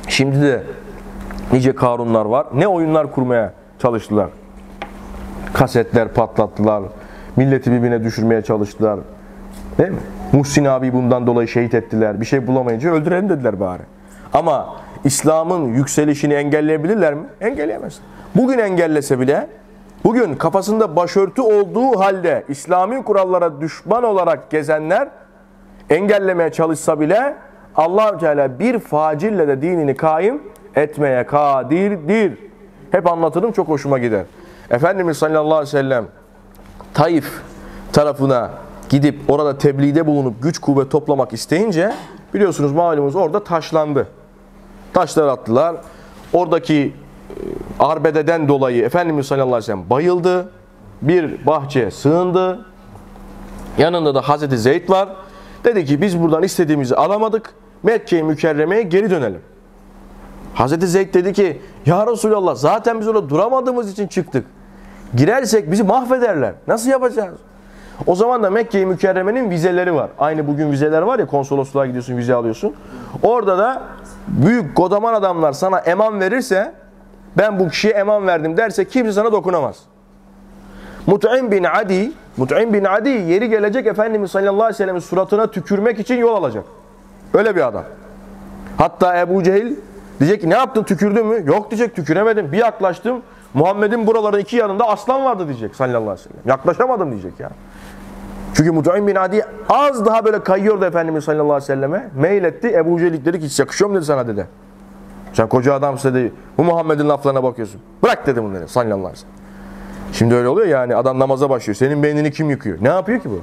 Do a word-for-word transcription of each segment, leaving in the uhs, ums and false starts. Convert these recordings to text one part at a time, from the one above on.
Şimdi de nice Karunlar var. Ne oyunlar kurmaya çalıştılar. Kasetler patlattılar. Milleti birbirine düşürmeye çalıştılar. Değil mi? Muhsin abi bundan dolayı şehit ettiler. Bir şey bulamayınca öldürelim dediler bari. Ama İslam'ın yükselişini engelleyebilirler mi? Engelleyemez. Bugün engellese bile, bugün kafasında başörtü olduğu halde İslami kurallara düşman olarak gezenler engellemeye çalışsa bile Allah-u Teala bir facille de dinini kaim etmeye kadirdir. Hep anlatırım, çok hoşuma gider. Efendimiz sallallahu aleyhi ve sellem Taif tarafına gidip orada tebliğde bulunup güç kuvvet toplamak isteyince biliyorsunuz malumunuz orada taşlandı. Taşlar attılar. Oradaki arbededen dolayı Efendimiz sallallahu aleyhi ve sellem bayıldı. Bir bahçeye sığındı. Yanında da Hazreti Zeyd var. Dedi ki biz buradan istediğimizi alamadık. Mekke-i Mükerreme'ye geri dönelim. Hazreti Zeyd dedi ki ya Resulallah zaten biz orada duramadığımız için çıktık. Girersek bizi mahvederler. Nasıl yapacağız? O zaman da Mekke-i Mükerreme'nin vizeleri var. Aynı bugün vizeler var ya, konsolosluğa gidiyorsun, vize alıyorsun. Orada da büyük kodaman adamlar sana eman verirse, ben bu kişiye eman verdim derse kimse sana dokunamaz. Mut'im bin Adi, Mut'im bin Adi yeri gelecek Efendimiz sallallahu aleyhi ve sellem'in suratına tükürmek için yol alacak. Öyle bir adam. Hatta Ebu Cehil diyecek ki ne yaptın, tükürdün mü? Yok diyecek, tüküremedim. Bir yaklaştım, Muhammed'in buraların iki yanında aslan vardı diyecek sallallahu aleyhi ve sellem. Yaklaşamadım diyecek ya. Çünkü Mut'im bin Adi az daha böyle kayıyordu Efendimiz sallallahu aleyhi ve selleme. Meyletti. Ebu Cehil dedi ki hiç yakışıyor mu dedi sana dedi. Sen koca adamsın dedi. Bu Muhammed'in laflarına bakıyorsun. Bırak dedi bunları sallallahu aleyhi ve sellem. Şimdi öyle oluyor yani, adam namaza başlıyor. Senin beynini kim yıkıyor? Ne yapıyor ki bu?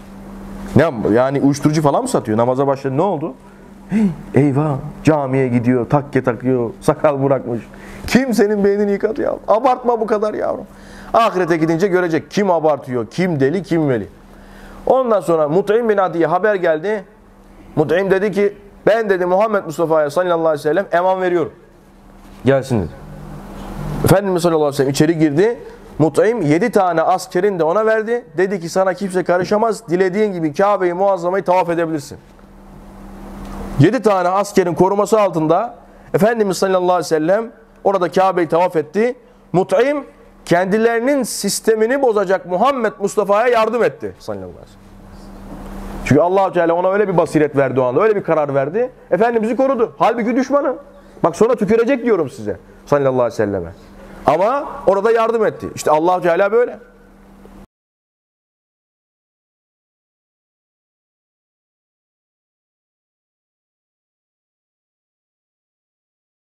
Ne yani, uyuşturucu falan mı satıyor? Namaza başladı, ne oldu? Hey, eyvah, camiye gidiyor, takke takıyor, sakal bırakmış. Kim senin beynini yıkadı ya? Abartma bu kadar yavrum. Ahirete gidince görecek kim abartıyor, kim deli, kim veli. Ondan sonra Mut'im bin Adi'ye haber geldi. Mut'im dedi ki ben dedi Muhammed Mustafa'ya sallallahu aleyhi ve sellem eman veriyorum. Gelsin dedi. Efendimiz sallallahu aleyhi ve sellem içeri girdi. Mut'im yedi tane askerin de ona verdi. Dedi ki sana kimse karışamaz. Dilediğin gibi Kabe-i Muazzama'yı tavaf edebilirsin. Yedi tane askerin koruması altında Efendimiz sallallahu aleyhi ve sellem orada Kabe'yi tavaf etti. Mut'im kendilerinin sistemini bozacak Muhammed Mustafa'ya yardım etti sallallahu aleyhi ve sellem. Çünkü Allah-u Teala ona öyle bir basiret verdi o anda, öyle bir karar verdi. Efendimiz'i korudu. Halbuki düşmanı. Bak sonra tükürecek diyorum size sallallahu aleyhi ve selleme. Ama orada yardım etti. İşte Allah-u Teala böyle.